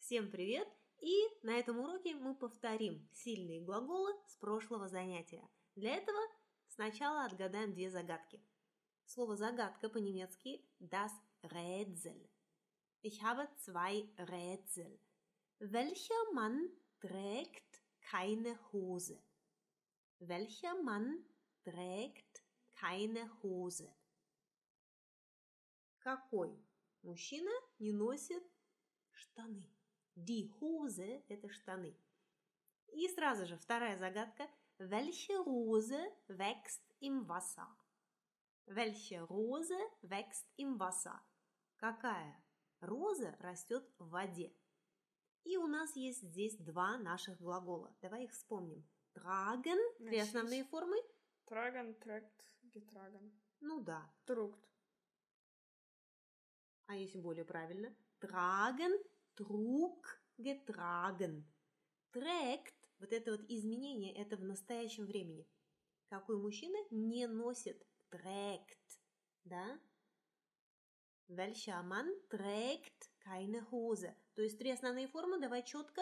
Всем привет! И на этом уроке мы повторим сильные глаголы с прошлого занятия. Для этого сначала отгадаем две загадки. Слово «загадка» по-немецки das Rätsel. Ich habe zwei Rätsel. Welcher Mann trägt keine Hose? Welcher Mann trägt keine Hose? Какой мужчина не носит штаны? Die Hose – это штаны. И сразу же вторая загадка. Welche Rose wächst im Wasser? Welche Rose wächst im Wasser? Какая роза растет в воде? И у нас есть здесь два наших глагола. Давай их вспомним. Tragen – три основные формы. Tragen, trägt, getragen. Ну да. Trugt. А если более правильно? Tragen, trug, getragen. Trägt, вот это вот изменение, это в настоящем времени. Какой мужчина не носит? Trägt, да? Welcher Mann trägt keine Hose? То есть три основные формы, давай четко.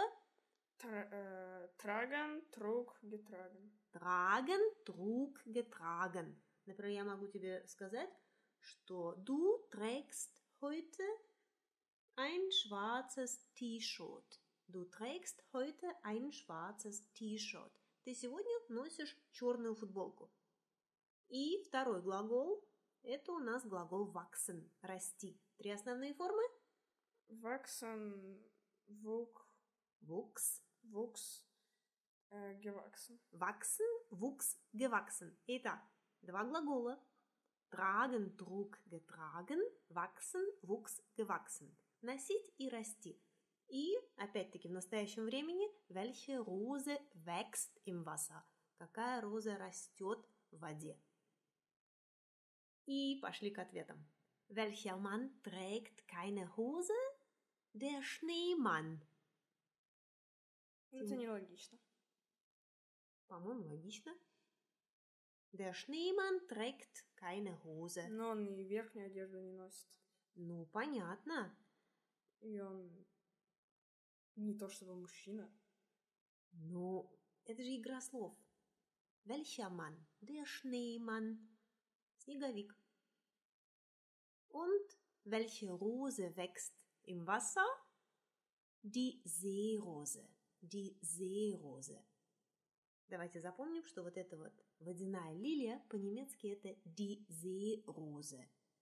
Tragen, trug, getragen. Tragen, trug, getragen. Например, я могу тебе сказать, что du trägst heute ein schwarzes T-Shirt. Du trägst heute ein schwarzes T-Shirt. Ты сегодня носишь черную футболку. И второй глагол – это у нас глагол wachsen – расти. Три основные формы. Wachsen, Wuchs, gewachsen. Wachsen, wuchs, gewachsen. Итак, два глагола. Tragen, trug, getragen, wachsen, wuchs, gewachsen. Носить и расти. И, опять-таки, в настоящем времени welche Rose wächst im Wasser? Какая роза растет в воде? И пошли к ответам. Welcher Mann trägt keine Hose? Der Schneemann. Это нелогично. По-моему, логично. Der Schneemann trägt keine Hose. Но он и верхнюю одежду не носит. Ну, понятно. И он не то чтобы мужчина. Ну, это же игра слов. Welcher Mann? Der Schneemann. Снеговик. Und welche Rose wächst im Wasser? Die Seerose. Die Seerose. Давайте запомним, что вот эта вот водяная лилия по-немецки это die Seerose.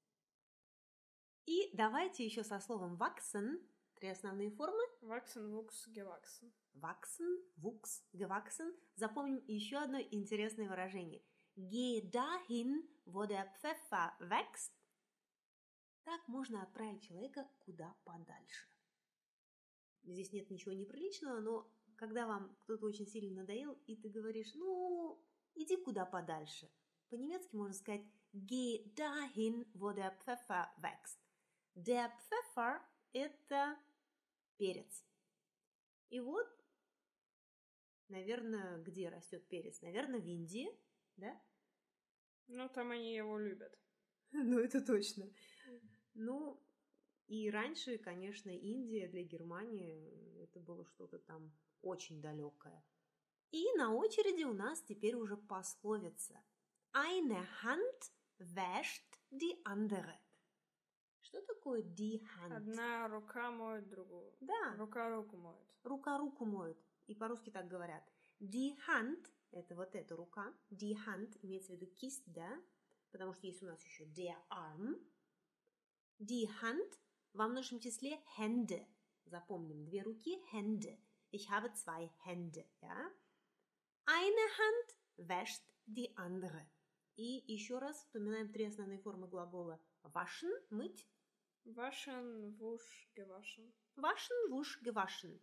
И давайте еще со словом wachsen, три основные формы. Wachsen, wuchs, gewachsen. Wachsen, wuchs, gewachsen. Запомним еще одно интересное выражение. Geh dahin, wo der Pfeffer wächst. Так можно отправить человека куда подальше. Здесь нет ничего неприличного, но когда вам кто-то очень сильно надоел, и ты говоришь, ну, иди куда подальше. По-немецки можно сказать Geh dahin, wo der Pfeffer wächst. Der Pfeffer – это перец. И вот, наверное, где растет перец? Наверное, в Индии, да? Ну, там они его любят. Ну, это точно. Ну, и раньше, конечно, Индия для Германии это было что-то там очень далекое. И на очереди у нас теперь уже пословица. Eine Hand wäscht die andere. Что такое die Hand? Одна рука моет другую. Да. Рука руку моет. Рука руку моет. И по-русски так говорят. Die Hand – это вот эта рука. Die Hand имеется в виду кисть, да? Потому что есть у нас еще der Arm. Die Hand во множественном числе Hände. Запомним, две руки – Hände. Ich habe zwei Hände, ja? Eine Hand wäscht die andere. И еще раз вспоминаем три основные формы глагола. Waschen – мыть. Waschen, wusch, gewaschen. Waschen, wusch, gewaschen.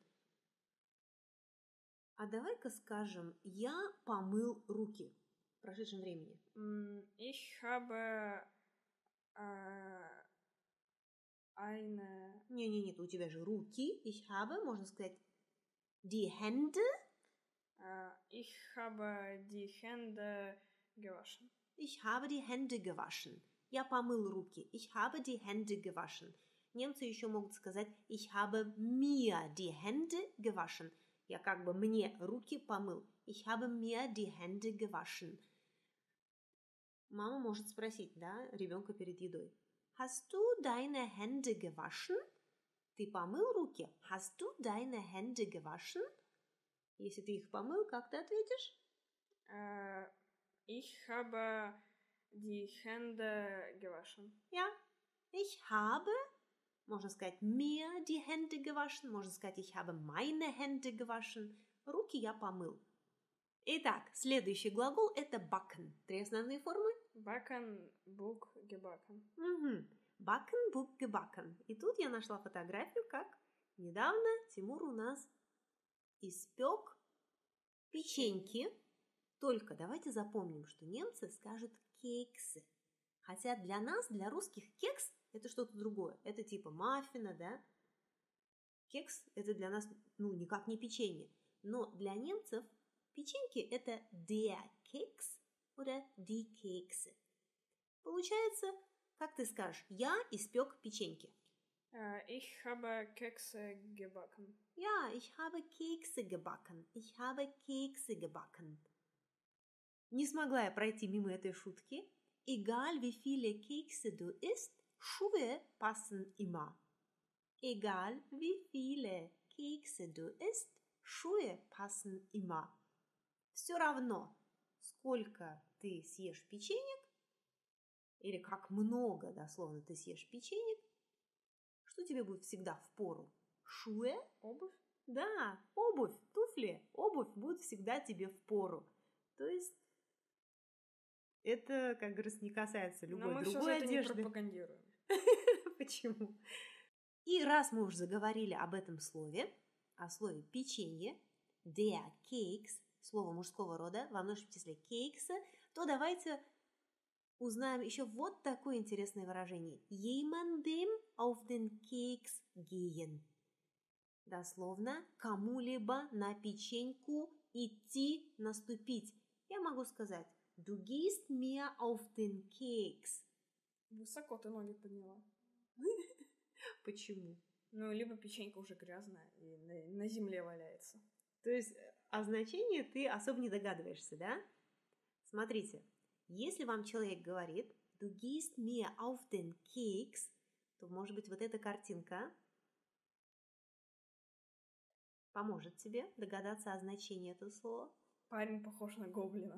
А давай-ка скажем, я помыл руки в прошедшем времени. Ich habe eine... Не-не-нет, у тебя же руки. Ich habe, можно сказать, die Hände. Ich habe die Hände gewaschen. Ich habe die Hände gewaschen. Я помыл руки. Ich habe die Hände gewaschen. Немцы еще могут сказать ich habe mir die Hände gewaschen. Я как бы мне руки помыл. Ich habe mir die Hände gewaschen. Мама может спросить, да, ребенка перед едой. Hast du deine Hände gewaschen? Ты помыл руки? Hast du deine Hände gewaschen? Если ты их помыл, как ты ответишь? Ich habe die Hände gewaschen. Ja, ich habe, можно сказать, mir die Hände gewaschen, можно сказать, ich habe meine Hände gewaschen. Руки я помыл. Итак, следующий глагол – это backen. 3 основные формы. Backen, Bug, gebacken. Угу. Backen, Bug, gebacken. И тут я нашла фотографию, как недавно Тимур у нас испек печеньки. Только давайте запомним, что немцы скажут кексы. Хотя для нас, для русских, кекс – это что-то другое. Это типа маффина, да? Кекс – это для нас, никак не печенье. Но для немцев печеньки – это der Keks oder die Kekse. Получается, как ты скажешь, я испек печеньки. Ich habe Kekse gebacken. Ja, ich habe Kekse gebacken. Ich habe Kekse gebacken. Не смогла я пройти мимо этой шутки. Egal wie viele Kekse du isst, Schuhe passen immer. Egal wie viele Kekse du isst, Schuhe passen immer. Все равно, сколько ты съешь печенек, или как много, дословно, ты съешь печенек, что тебе будет всегда впору? Schuhe? Обувь? Да, обувь, туфли, обувь будет всегда тебе впору. То есть это, как говорится, не касается любой другой одежды. Но мы все это не пропагандируем. Почему? И раз мы уже заговорили об этом слове, о слове печенье, der Keks, слово мужского рода, во множественном числе кекса, то давайте узнаем еще вот такое интересное выражение. Jemandem auf den Keks gehen. Дословно, кому-либо на печеньку идти, наступить. Я могу сказать Du gehst mir auf den Keks. Высоко ты ноги подняла. Почему? Либо печенька уже грязная и на земле валяется. То есть о значении ты особо не догадываешься, да? Смотрите, если вам человек говорит Du gehst mir auf den Keks, то, может быть, вот эта картинка поможет тебе догадаться о значении этого слова. Парень похож на гоблина.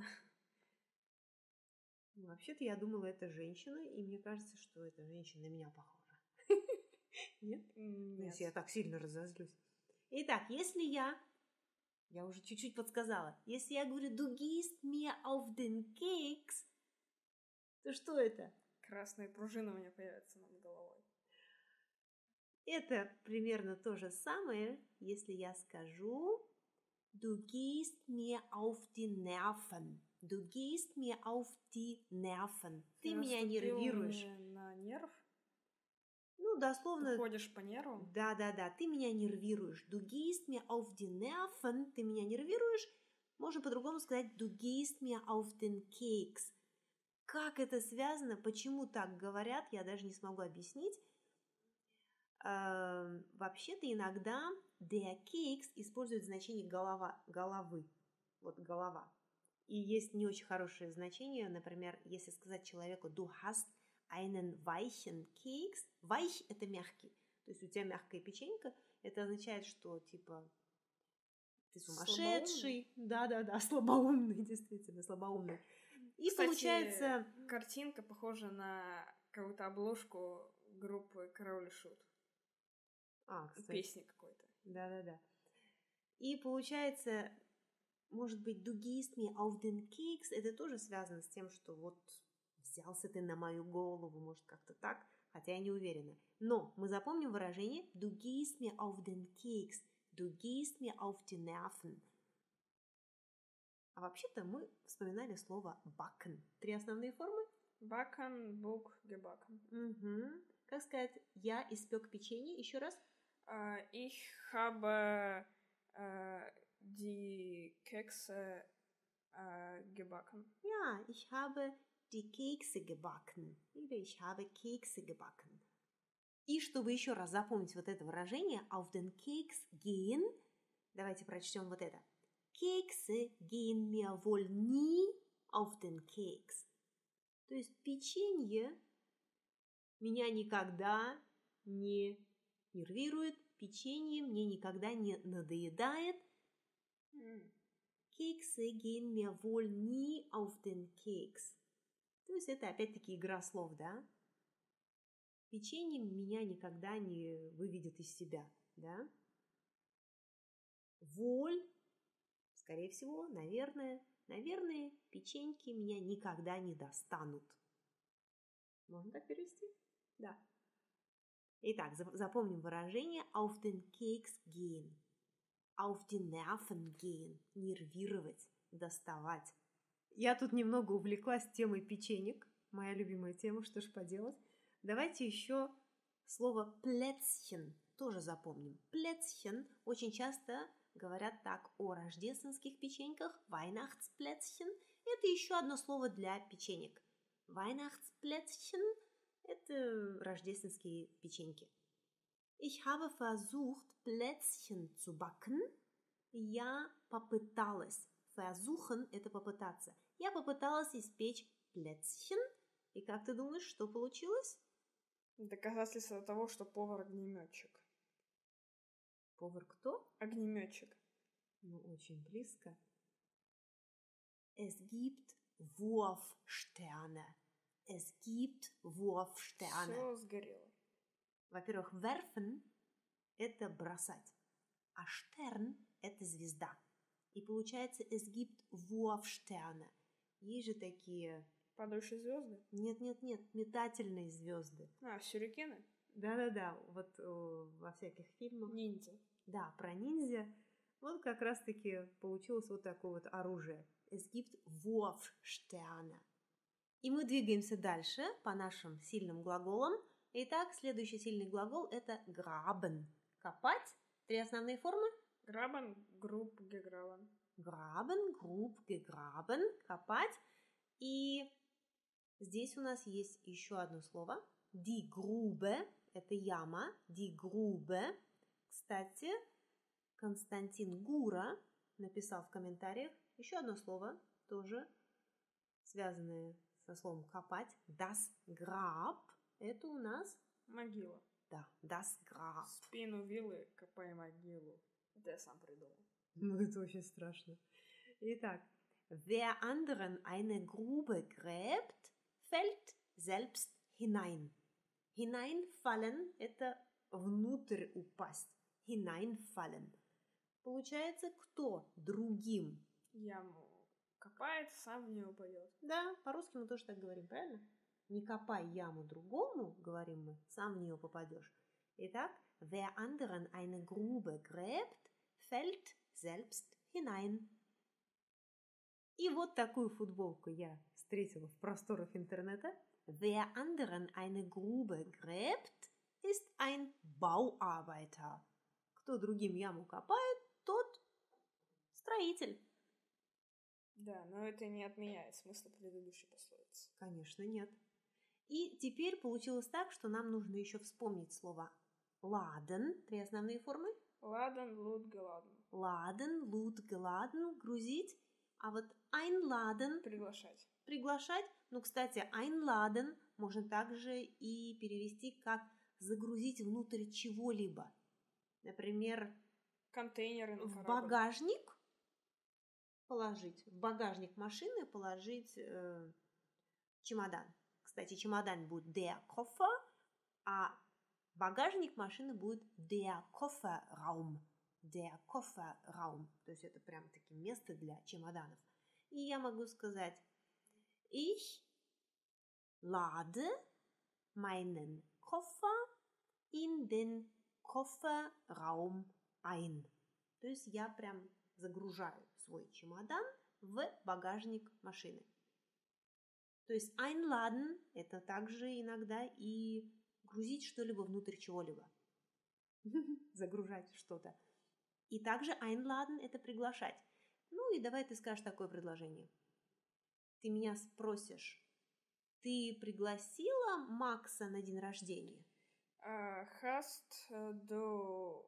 Вообще-то я думала, это женщина, и мне кажется, что эта женщина на меня похожа. Нет? Нет. Если я так сильно разозлюсь. Итак, если я уже чуть-чуть подсказала, если я говорю Du gehst mir auf den Keks, то что это? Красная пружина у меня появится над головой. Это примерно то же самое, если я скажу Du gehst mir auf die Nerven. Du gehst mir auf die Nerven. Ты меня нервируешь. На нерв? Дословно. Ты ходишь по нервам? Да, ты меня нервируешь. Du gehst mir auf die Nerven. Ты меня нервируешь. Можно по-другому сказать Du gehst mir auf den Keks. Как это связано? Почему так говорят? Я даже не смогу объяснить. Вообще-то иногда der Keks использует значение головы. Вот голова. И есть не очень хорошее значение. Например, если сказать человеку Du hast einen weichen Keks. Weich – это мягкий. То есть у тебя мягкая печенька. Это означает, что типа ты сумасшедший. Да, слабоумный, действительно, слабоумный. И кстати, получается... картинка похожа на какую-то обложку группы Король и Шут. Кстати. Песни какой-то. Да. И получается, может быть, Du gehst mir auf den Keks, это тоже связано с тем, что вот взялся ты на мою голову, может, как-то так, хотя я не уверена. Но мы запомним выражение Du gehst mir auf den Keks, Du gehst mir auf die Nerven. А вообще-то мы вспоминали слово backen. 3 основные формы? Backen, Bug, gebacken. Угу. Как сказать, я испек печенье? Еще раз. Ich habe die Kekse gebacken. Ja, ich habe die Kekse gebacken. Или ich habe Kekse gebacken. И чтобы еще раз запомнить вот это выражение auf den Keks gehen, давайте прочтем вот это. Kekse gehen mir wohl nie auf den Keks. То есть печенье меня никогда не нервирует, печенье мне никогда не надоедает. Kekse gehen mir wohl nie auf den Keks. То есть это опять-таки игра слов, да? Печенье меня никогда не выведет из себя, да? Wohl, скорее всего, наверное, печеньки меня никогда не достанут. Можно так перевести? Да. Итак, запомним выражение auf den Keks gehen. Auf die Nerven gehen. Нервировать, доставать. Я тут немного увлеклась темой печенек. Моя любимая тема, что ж поделать. Давайте еще слово Plätzchen тоже запомним. Plätzchen очень часто говорят так о рождественских печеньках. Weihnachtsplätzchen – это еще одно слово для печенек. Weihnachtsplätzchen – это рождественские печеньки. Ich habe versucht, Plätzchen zu backen. Я попыталась. Versuchen – это попытаться. Я попыталась испечь Plätzchen. И как ты думаешь, что получилось? Доказательство того, что повар огнеметчик. Повар кто? Огнеметчик. Ну, очень близко. Es gibt Wurfsterne. Es gibt Wurfsterne. Все сгорело. Во-первых, werfen – это бросать, а Stern – это звезда. И получается es gibt Wurfsterne. Есть же такие... Падающие звезды? Нет, метательные звезды. Сюрикены? Да, вот во всяких фильмах. Ниндзя. Да, про ниндзя. Вот как раз-таки получилось вот такое вот оружие. Es gibt Wurfsterne. И мы двигаемся дальше по нашим сильным глаголам. Итак, следующий сильный глагол – это graben. Копать. 3 основные формы. Graben, grob, gegraben. Graben, grob, gegraben. Копать. И здесь у нас есть еще одно слово. Die Grube – это яма. Die Grube. Кстати, Константин Гура написал в комментариях еще одно слово, тоже связанное со словом «копать». Das Grab – это у нас… Могила. Да, das Grab. Спину вилы, копай могилу. Это я сам придумал. Ну, это очень страшно. Итак, wer anderen eine Grube gräbt, fällt selbst hinein. Hineinfallen – это внутрь упасть. Hineinfallen. Получается, кто другим яму копает, сам в нее упадет. Да, по-русски мы тоже так говорим, правильно? Не копай яму другому, говорим мы, сам в нее попадешь. Итак, wer anderen eine Grube gräbt, fällt selbst hinein. И вот такую футболку я встретила в просторах интернета. Wer anderen eine Grube gräbt, ist ein Bauarbeiter. Кто другим яму копает, тот строитель. Да, но это не отменяет смысла предыдущей пословицы. Конечно, нет. И теперь получилось так, что нам нужно еще вспомнить слово laden, 3 основные формы. Laden, lud, geladen. Laden, lud, geladen, грузить. А вот einladen – приглашать. Приглашать. Ну, кстати, einladen можно также и перевести как загрузить внутрь чего-либо. Например, контейнеры на в корабль. багажник положить. В багажник машины положить чемодан. Кстати, чемодан будет der Koffer, а багажник машины будет der Kofferraum. Der Kofferraum. То есть это прям-таки место для чемоданов. И я могу сказать Ich lade meinen Koffer in den Kofferraum ein. То есть я прям загружаю свой чемодан в багажник машины. То есть einladen – это также иногда и грузить что-либо внутрь чего-либо. Загружать что-то. И также einladen – это приглашать. Ну и давай ты скажешь такое предложение. Ты меня спросишь, ты пригласила Макса на день рождения? Hast du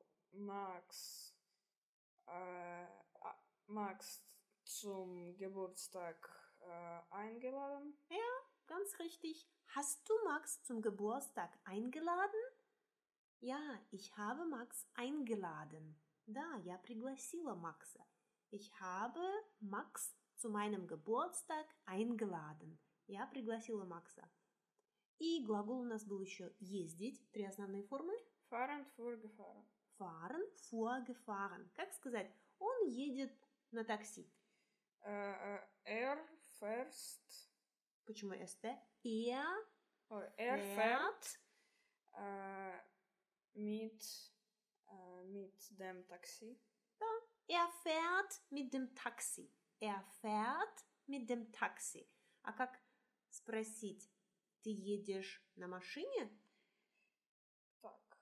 Max zum Geburtstag eingeladen? Ganz richtig. Hast du Max zum Geburtstag eingeladen? Ja, ich habe Max eingeladen. Да, я пригласила Макса. Ich habe Max zu meinem Geburtstag eingeladen. Я пригласила Макса. И глагол у нас был еще ездить. 3 основные формы. Fahren, fuhr, gefahren. Fahren, fuhr, gefahren. Как сказать? Он едет на такси. Fährst. Почему st? Er fährt mit dem Taxi. Er fährt mit dem Taxi. Er fährt mit dem Taxi. А как спросить? Ты едешь на машине? Так.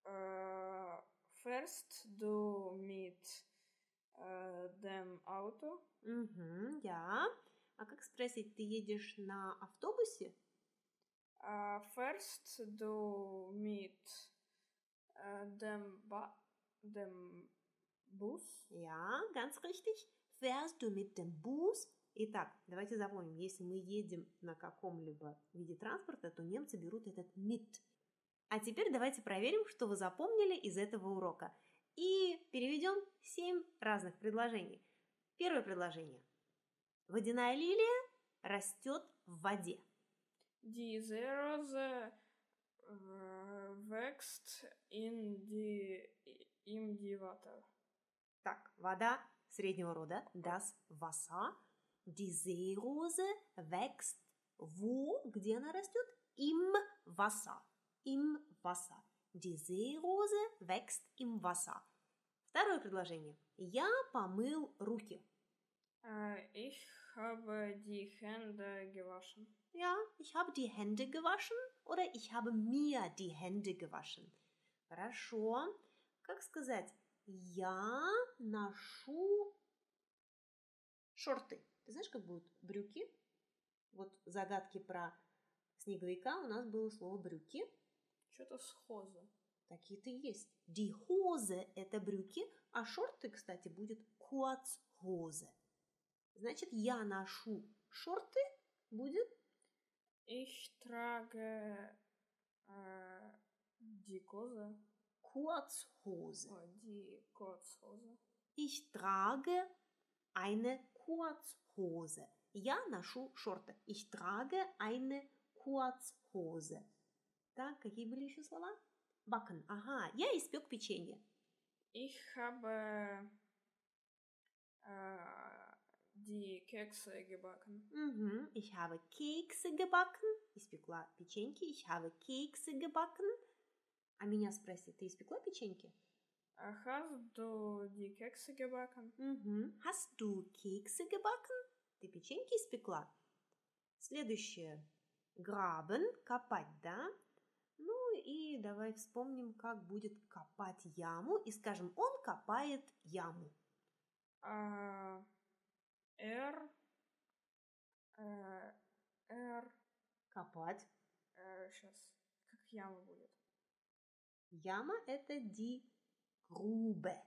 Fährst du mit dem Auto? Ja. А как спросить? Ты едешь на автобусе? Fährst du mit dem Bus? Ja, ganz richtig. Fährst du mit dem Bus? Итак, давайте запомним, если мы едем на каком-либо виде транспорта, то немцы берут этот mit. А теперь давайте проверим, что вы запомнили из этого урока. И переведем 7 разных предложений. Первое предложение. Водяная лилия растет в воде. Diese Rose wächst im die Wasser. Так, вода среднего рода. Das Wasser. Die Seerose wächst wo? Где она растет? Im Wasser. Im Wasser. Die Seerose wächst im Wasser. Второе предложение. Я помыл руки. Ich habe die Hände gewaschen. Ja, ich habe die Hände gewaschen oder ich habe mir die Hände gewaschen. Хорошо. Как сказать? Я ношу шорты. Ты знаешь, как будут брюки? Вот в загадке про снеговика у нас было слово брюки. Что-то с Hose. Такие-то есть. Die Hose – это брюки, а шорты, кстати, будет Kurzhose. Значит, я ношу шорты будет Ich trage die Hose. Kurzhose. Die Kurzhose. Ich trage eine Kurzhose. Я ношу шорты. Ich trage eine Kurzhose. Так, какие были еще слова? Backen. Ага, я испек печенье. Ich habe die Kekse gebacken. Ich habe Kekse gebacken. Испекла печеньки. Ich habe Kekse gebacken. А меня спроси, ты испекла печеньки? Hast du die Kekse gebacken? Hast du Kekse gebacken? Ты печеньки испекла? Следующее. Graben, копать, да? Ну и давай вспомним, как будет копать яму. И скажем, он копает яму. Копать. Сейчас. Как яма будет? Яма – это die Grube.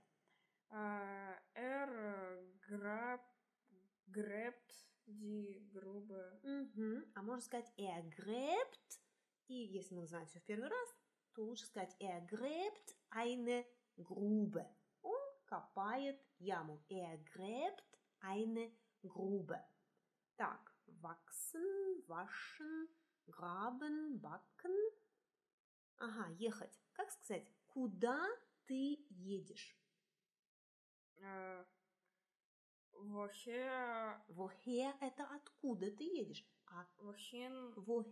Gräbt die Grube. А можно сказать gräbt. И если мы называем все в первый раз, то лучше сказать gräbt eine Grube. Он копает яму. Gräbt eine Grube. Так, wachsen, waschen, graben, backen. Ага, ехать. Как сказать? Куда ты едешь? Woher? Woher – это откуда ты едешь. А wohin?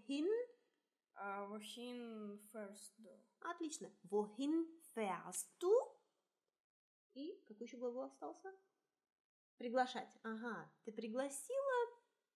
Wohin fährst du? Отлично. Wohin fährst du? И какой еще глагол остался? Приглашать. Ага. Ты пригласила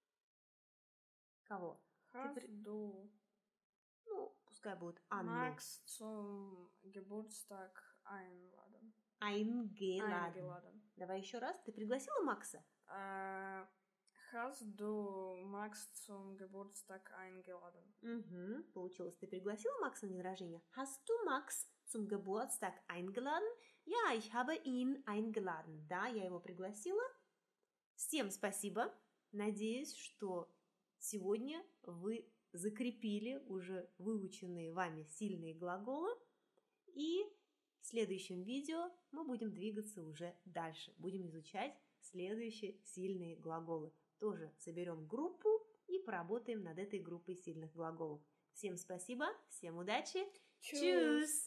кого? Hast du Ну, пускай будет Анну. Max zum Geburtstag einladen. Eingeladen. Давай еще раз. Ты пригласила Макса? Hast du Max zum Geburtstag eingeladen? Угу, получилось. Ты пригласила Макса на день рождения? Hast du Max zum Geburtstag eingeladen? Ja, ich habe ihn eingeladen. Да, я его пригласила. Всем спасибо. Надеюсь, что сегодня вы закрепили уже выученные вами сильные глаголы. И в следующем видео мы будем двигаться уже дальше. Будем изучать следующие сильные глаголы. Тоже соберем группу и поработаем над этой группой сильных глаголов. Всем спасибо, всем удачи. Tschüss.